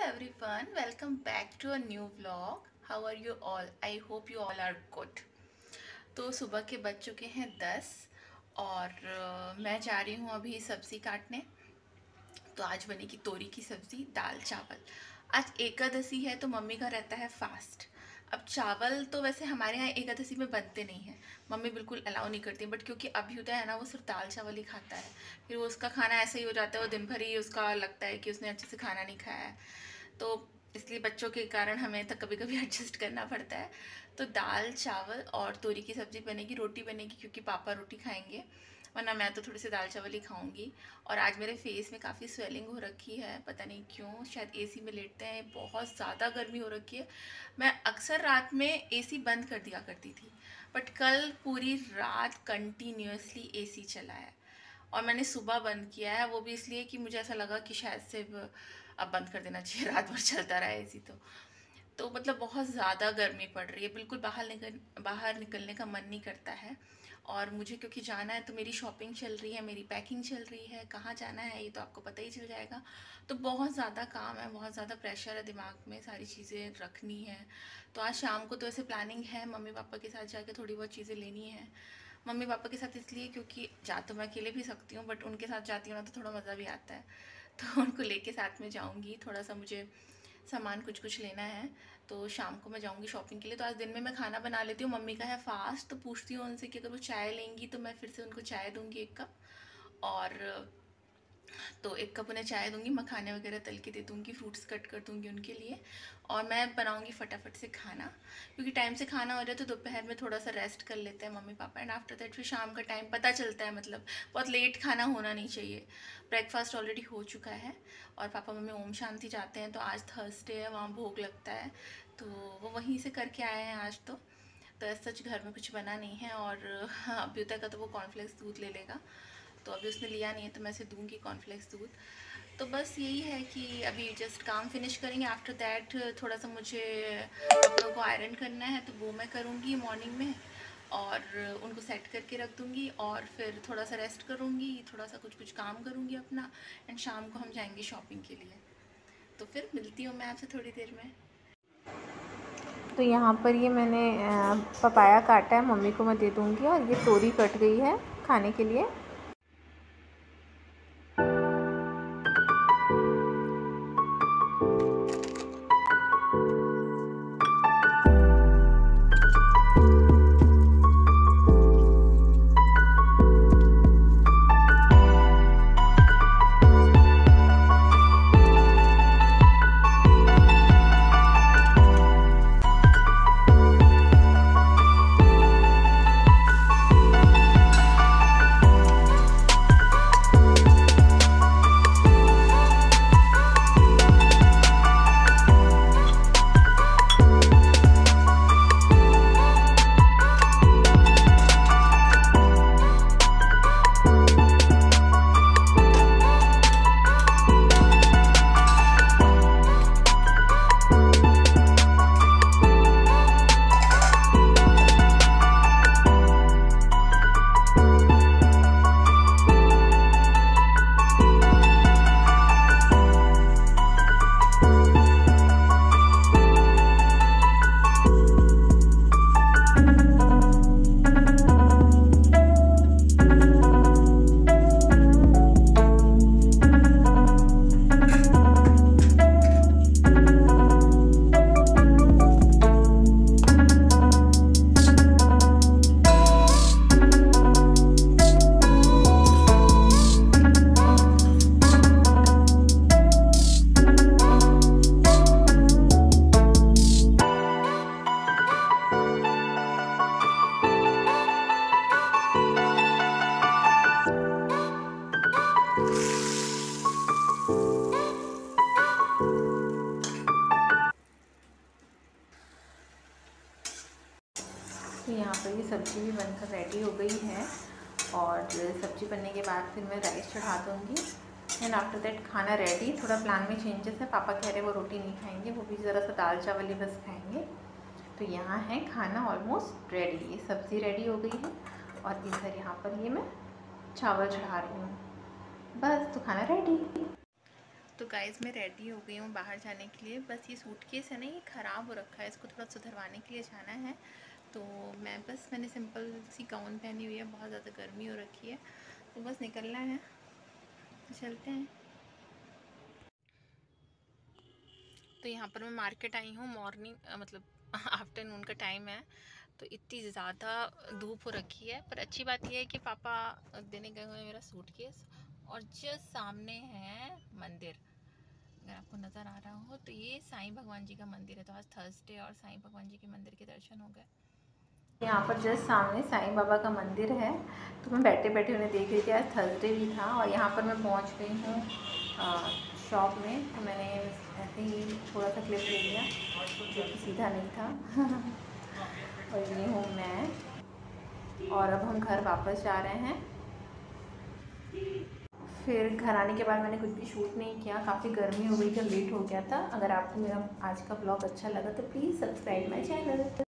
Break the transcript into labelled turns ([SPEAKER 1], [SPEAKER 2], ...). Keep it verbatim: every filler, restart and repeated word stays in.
[SPEAKER 1] everyone, welcome back to a new vlog. How are you all? I hope you all are good. तो सुबह के बज चुके हैं दस और uh, मैं जा रही हूँ अभी सब्ज़ी काटने। तो आज बनेगी तोरी की सब्ज़ी, दाल चावल। आज एकादशी है तो मम्मी का रहता है फास्ट। अब चावल तो वैसे हमारे यहाँ एकादशी में बनते नहीं हैं, मम्मी बिल्कुल अलाउ नहीं करती, बट क्योंकि अभ्युदय है ना, वो सिर्फ दाल चावल ही खाता है। फिर वो उसका खाना ऐसा ही हो जाता है, वो दिन भर ही उसका लगता है कि उसने अच्छे से खाना नहीं खाया है, तो इसलिए बच्चों के कारण हमें तो कभी कभी एडजस्ट करना पड़ता है। तो दाल चावल और तोरी की सब्ज़ी बनेगी, रोटी बनेगी क्योंकि पापा रोटी खाएंगे, वरना मैं तो थोड़ी सी दाल चावल ही खाऊंगी। और आज मेरे फेस में काफ़ी स्वेलिंग हो रखी है, पता नहीं क्यों, शायद एसी में लेटते हैं, बहुत ज़्यादा गर्मी हो रखी है। मैं अक्सर रात में एसी बंद कर दिया करती थी, बट कल पूरी रात कंटिन्यूसली एसी चला है और मैंने सुबह बंद किया है, वो भी इसलिए कि मुझे ऐसा लगा कि शायद से अब बंद कर देना चाहिए, रात भर चलता रहा एसी तो तो मतलब बहुत ज़्यादा गर्मी पड़ रही है, बिल्कुल बाहर निकल बाहर निकलने का मन नहीं करता है। और मुझे क्योंकि जाना है तो मेरी शॉपिंग चल रही है, मेरी पैकिंग चल रही है, कहाँ जाना है ये तो आपको पता ही चल जाएगा। तो बहुत ज़्यादा काम है, बहुत ज़्यादा प्रेशर है दिमाग में, सारी चीज़ें रखनी है। तो आज शाम को तो ऐसे प्लानिंग है मम्मी पापा के साथ जाके थोड़ी बहुत चीज़ें लेनी है। मम्मी पापा के साथ इसलिए क्योंकि जा तो मैं अकेले भी सकती हूँ, बट उनके साथ जाती हूँ ना तो थोड़ा मज़ा भी आता है, तो उनको लेके साथ में जाऊँगी। थोड़ा सा मुझे सामान कुछ कुछ लेना है, तो शाम को मैं जाऊंगी शॉपिंग के लिए। तो आज दिन में मैं खाना बना लेती हूँ, मम्मी का है फास्ट, तो पूछती हूँ उनसे कि अगर वो चाय लेंगी तो मैं फिर से उनको चाय दूंगी एक कप, और तो एक कप उन्हें चाय दूंगी, मखाने वगैरह तल के दे दूंगी, फ्रूट्स कट कर दूंगी उनके लिए, और मैं बनाऊंगी फटाफट से खाना, क्योंकि टाइम से खाना हो जाए तो दोपहर में थोड़ा सा रेस्ट कर लेते हैं mummy papa, and after that फिर शाम का टाइम पता चलता है, मतलब बहुत लेट खाना होना नहीं चाहिए। ब्रेकफास्ट ऑलरेडी हो चुका है और पापा मम्मी ओम शांति जाते हैं, तो आज थर्सडे है, वहाँ भोग लगता है, तो वो वहीं से करके आए हैं आज। तो तो ऐसा सच घर में कुछ बना नहीं है। और हाँ, अभ्युदय का तो वो कॉर्नफ्लेक्स दूध ले लेगा, तो अभी उसने लिया नहीं है तो मैं इसे दूंगी कॉर्नफ्लेक्स दूध। तो बस यही है कि अभी जस्ट काम फिनिश करेंगे, आफ्टर दैट थोड़ा सा मुझे कपड़ों को आयरन करना है तो वो मैं करूँगी मॉर्निंग में, और उनको सेट करके रख दूँगी, और फिर थोड़ा सा रेस्ट करूँगी, थोड़ा सा कुछ कुछ काम करूँगी अपना, एंड शाम को हम जाएंगे शॉपिंग के लिए। तो फिर मिलती हूँ मैं आपसे थोड़ी देर में।
[SPEAKER 2] तो यहाँ पर ये मैंने पपाया काटा है, मम्मी को मैं दे दूँगी, और ये तोरी कट गई है खाने के लिए। तो यहाँ पर ये सब्ज़ी भी बनकर रेडी हो गई है, और सब्ज़ी बनने के बाद फिर मैं राइस चढ़ा दूँगी, एंड आफ्टर दैट खाना रेडी। थोड़ा प्लान में चेंजेस है, पापा कह रहे वो रोटी नहीं खाएंगे, वो भी ज़रा सा दाल चावल ही बस खाएंगे। तो यहाँ है खाना ऑलमोस्ट रेडी, ये सब्ज़ी रेडी हो गई है, और इधर यहाँ पर ये मैं चावल चढ़ा रही हूँ, बस तो खाना रेडी।
[SPEAKER 1] तो गाइस मैं रेडी हो गई हूँ बाहर जाने के लिए। बस ये सूटकेस है ना, ये ख़राब हो रखा है, इसको थोड़ा सुधरवाने के लिए जाना है। तो मैं बस मैंने सिंपल सी गाउन पहनी हुई है, बहुत ज़्यादा गर्मी हो रखी है, तो बस निकलना है, तो चलते हैं। तो यहाँ पर मैं मार्केट आई हूँ, मॉर्निंग मतलब आफ्टरनून का टाइम है, तो इतनी ज़्यादा धूप हो रखी है। पर अच्छी बात यह है कि पापा देने गए हुए हैं मेरा सूटकेस, और जस्ट सामने है मंदिर, अगर आपको नज़र आ रहा हो तो ये साईं भगवान जी का मंदिर है। तो आज थर्सडे और साईं भगवान जी के मंदिर के दर्शन हो गए।
[SPEAKER 2] यहाँ पर जस्ट सामने साईं बाबा का मंदिर है, तो मैं बैठे बैठे उन्हें देख रही थी। आज थर्सडे भी था और यहाँ पर मैं पहुँच गई हूँ शॉप में। तो मैंने ऐसे ही थोड़ा सा क्लिप ले लिया जो कि सीधा नहीं था और ये हूँ मैं, और अब हम घर वापस जा रहे हैं। फिर घर आने के बाद मैंने कुछ भी शूट नहीं किया, काफ़ी गर्मी हो गई थी, लेट हो गया था। अगर आपको मेरा आज का ब्लॉग अच्छा लगा तो प्लीज़ सब्सक्राइब माई चैनल।